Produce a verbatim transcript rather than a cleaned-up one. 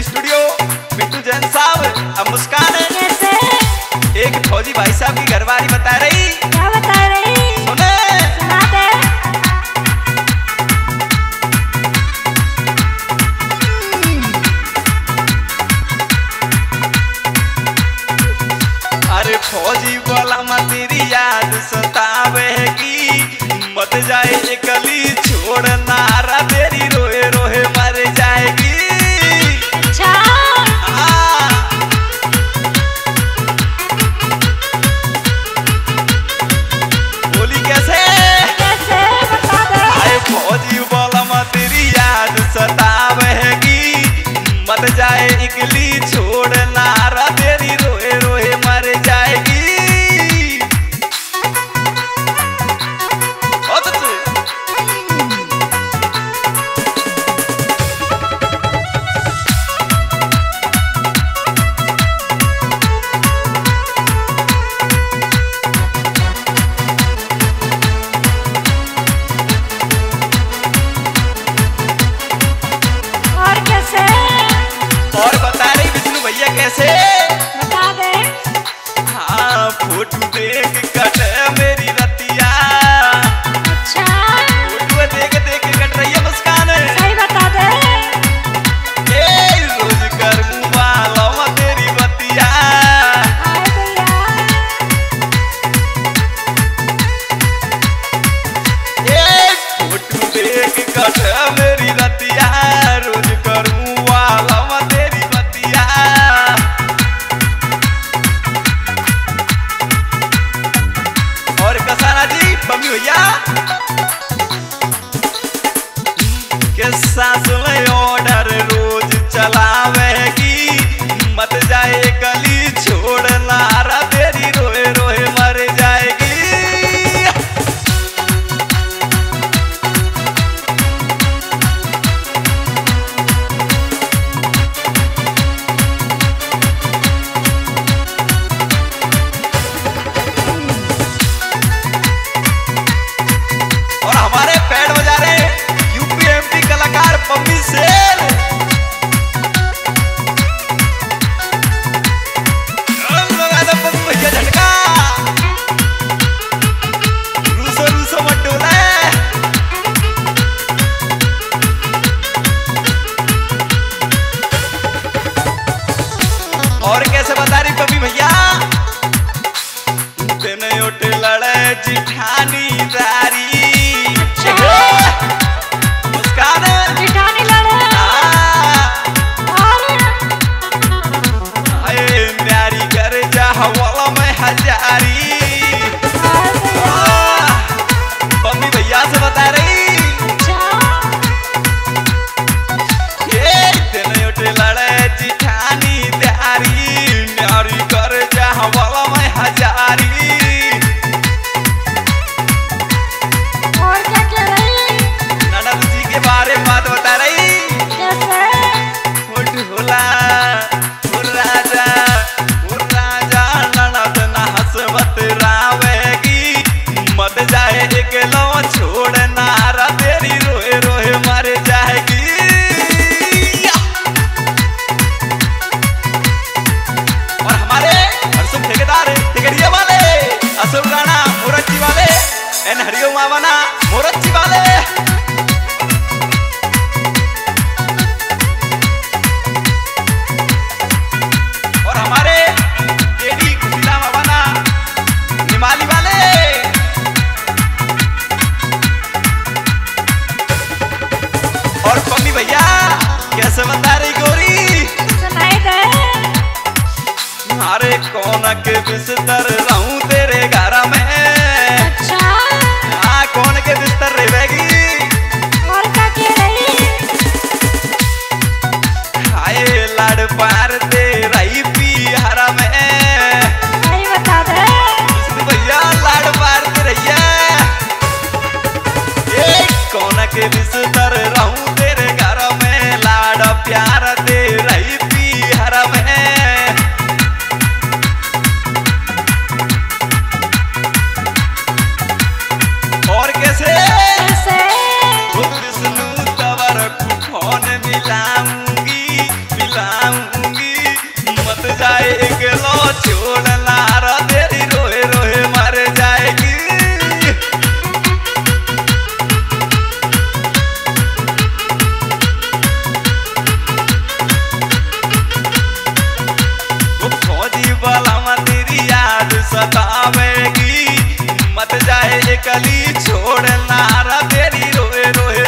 Studio Bittu Jain साहब। अब मुस्कान है कैसे? एक फौजी भाई साहब की घरवाली बता रही। क्या बता रही? सुने सुना दे। अरे फौजी वाला मत तेरी याद सतावेगी, मत जाए कली छोड़ नारा तेरी रोए रोए मर जाएगी। अच्छा हाँ। बोली कैसे? कैसे बता दे। अरे फौजी वाला मत तेरी याद सतावेगी, मत जाए इकली छोड़ नारा तेरी रोए रोए मर जाएगी। बहुत अच्छे। और कैसे? और बता रही विष्णु भैया कैसे? बता दे। हाँ फोटो देख कट मेरी रतिया, अच्छा फोटो देख देख कट रही है मुस्कान। सही बता दे। ए रोज करूँ वाला तेरी बतिया, हाय भैया। ए फोटो देख कट मेरी रतिया, रोज करूँ वाला तेरी बतिया। और कसाना जी बम्मी भैया के सास में ऑर्डर रोज चलावेगी, मत जाए कली छोड़ नारा तेरी रोए रोए मर जाएगी। और हमारे पैड बजा रहे यूपी एमपी कलाकार पम्मी शेर। लगा दो पम्मी भैया झटका, रूसो रूसो मत डोला। और कैसे बता रही पम्मी भैया? दिन उठ लड़े जिठानी दारी, मुस्कान जिठानी लड़े। और अरे न्यारी कर जा हवाला में हजारी। हाय भैया। मम्मी भैया से बता रही अच्छा ये दिन उठ लड़े जिठानी दारी, न्यारी कर जा हवाला में हजारी। और क्या कह रही? ननद जी के बारे में बात बता रही। कैसे? उठ होला ओ राजा ओ राजा, ननद ना हंसवत रावेगी, मत जाए एकलो छोड़ नारा तेरी रोए रोए मर जाएगी। और हमारे हरसुम ठेकेदार टिकरिया वाले, अशोक राणा मोरच्ची वाले, एन हरिओम मावना मोरच्ची वाले। और हमारे केडी खुशीला मावना निमाली वाले। और पम्मी भैया कैसे बता रही गोरी? सुनाई दे। अरे कौन के बिस्तर रहूं तेरे घर में, अच्छा हाँ कौन के बिस्तर रहेगी। और क्या कह रही? हाय लाड पार दे रही पिहरा में, सही बता दे। विष्णु भैया लाड पार दे रही है। ए कौन के बिस्तर रहूं तेरे घर में, लाड प्यार दे रही पिहरा में। सतावेगी, मत जाए कली छोड़ नारा तेरी रोए रोए